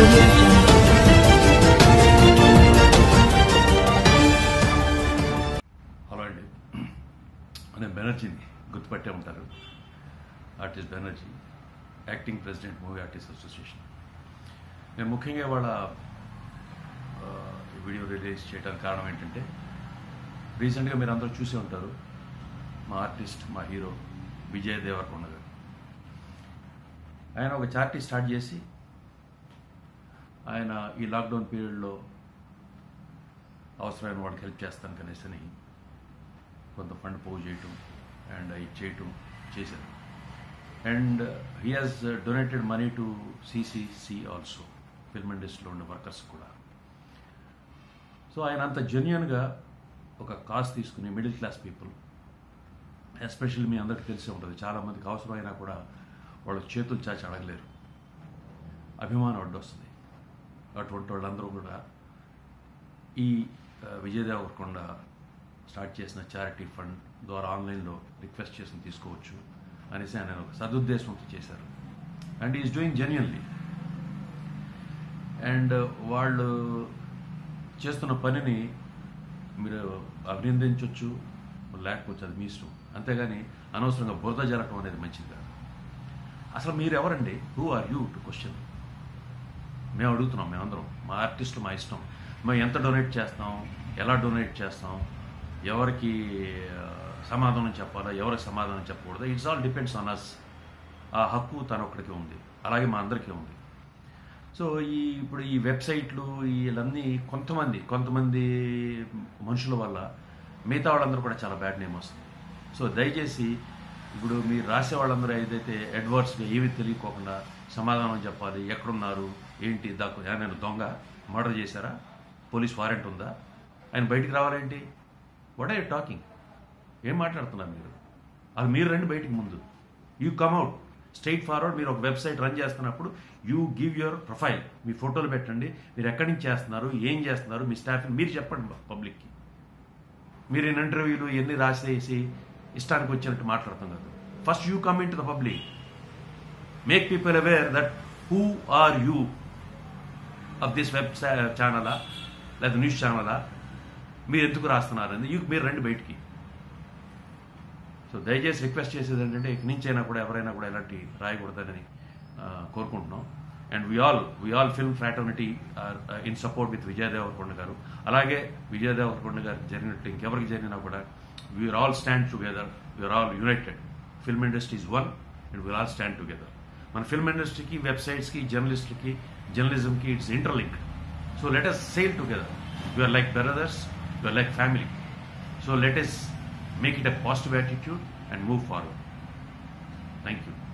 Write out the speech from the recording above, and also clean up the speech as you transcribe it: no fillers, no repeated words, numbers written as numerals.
Hello అండి, నేను బెనర్జీని గుర్తుపట్టే ఉంటారు. Artist Banerjee, acting president movie artist association. నేను ముఖ్యంగా వాళ్ళ వీడియో రిలీజ్ చేయడానికి కారణం ఏంటంటే, రీసెంట్గా మీరు అందరూ చూసే ఉంటారు, మా ఆర్టిస్ట్, మా హీరో విజయ్ దేవరకొండ గారు. ఆయన ఒక చారిటీ స్టార్ట్ చేసి, ఆయన ఈ లాక్డౌన్ పీరియడ్లో అవసరమైన వాళ్ళకి హెల్ప్ చేస్తాను కనేసి కొంత ఫండ్ పోగు చేయటం అండ్ ఇది చేయటం చేశారు. And he has donated money to CCC also, film ఇండస్ట్రీలో ఉండే వర్కర్స్ కూడా. సో ఆయన అంత జెన్యున్గా ఒక కాజ్ తీసుకుని మిడిల్ క్లాస్ పీపుల్, ఎస్పెషల్లీ మీ అందరికీ తెలిసే ఉంటుంది, చాలామందికి అవసరమైనా కూడా వాళ్ళు చేతులు చాచి అడగలేరు, అభిమానం అడ్డొస్తుంది. అటువంటి వాళ్ళందరూ కూడా ఈ విజయ్ దేవరకొండ స్టార్ట్ చేసిన చారిటీ ఫండ్ ద్వారా ఆన్లైన్లో రిక్వెస్ట్ చేసి తీసుకోవచ్చు అనేసి ఆయన ఒక సదుద్దేశంతో చేశారు. And is doing genuinely. అండ్ వాళ్ళు చేస్తున్న పనిని మీరు అభినందించవచ్చు, లేకపోతే అది మీ ఇష్టం. అంతేగాని అనవసరంగా బురద జరగడం అనేది మంచిది కాదు. అసలు మీరు ఎవరండి? Who are you to question? మేము అడుగుతున్నాం, మేమందరం, మా ఆర్టిస్టులు, మా ఇష్టం. మేము ఎంత డొనేట్ చేస్తాం, ఎలా డొనేట్ చేస్తాం, ఎవరికి సమాధానం చెప్పాలా, ఎవరికి సమాధానం చెప్పకూడదు, it's all depends on us. ఆ హక్కు తన ఒక్కడికే ఉంది, అలాగే మా అందరికీ ఉంది. సో ఇప్పుడు ఈ వెబ్సైట్లు వీళ్ళన్నీ కొంతమంది మనుషుల వల్ల మిగతా వాళ్ళందరూ కూడా చాలా బ్యాడ్ నేమ్ వస్తుంది. సో దయచేసి ఇప్పుడు మీరు రాసే వాళ్ళందరూ ఏదైతే అడ్వర్స్గా ఏమీ తెలియకోకుండా సమాధానం చెప్పాలి, ఎక్కడున్నారు, ఏంటి, నేను దొంగ, మర్డర్ చేశారా, పోలీస్ వారెంట్ ఉందా, ఆయన బయటికి రావాలేంటి, వాట్ ఆర్ యూ టాకింగ్, ఏం మాట్లాడుతున్నారు మీరు? అది మీరు రండి బయటికి ముందు, you come out straight forward. మీరు ఒక వెబ్సైట్ రన్ చేస్తున్నప్పుడు యూ గివ్ యువర్ ప్రొఫైల్, మీ ఫోటోలు పెట్టండి, మీరు ఎక్కడి నుంచి చేస్తున్నారు, ఏం చేస్తున్నారు, మీ స్టాఫ్ని మీరు చెప్పండి పబ్లిక్కి. మీరు ఇన్ ఇంటర్వ్యూలు ఎన్ని రాసేసి ఇష్టానికి వచ్చినట్టు మాట్లాడతాం కదా. First you come in to the public, make people aware that who are you of this web ఛానలా లేదా న్యూస్ ఛానలా, మీరు ఎందుకు రాస్తున్నారని మీరు రండి బయటికి. సో దయచేసి రిక్వెస్ట్ చేసేది ఏంటంటే, ఇక నుంచైనా కూడా ఎవరైనా కూడా ఎలాంటి రాయకూడదని కోరుకుంటున్నాం. And we all film fraternity in support with Vijay Devarakonda garu. అలాగే విజయ్ దేవరకొండ గారికి జరిగినట్టు ఇంకెవరికి జరిగినా కూడా we are all stand together, we are all united. Film industry is one and we are all stand together. మన ఫిల్మ్ ఇండస్ట్రీకి, వెబ్సైట్స్కి, జర్నలిస్టులకి, జర్నలిజంకి it's interlink. So let us sail together. We are like brothers, we are like family. So let us make it a positive attitude and move forward. Thank you.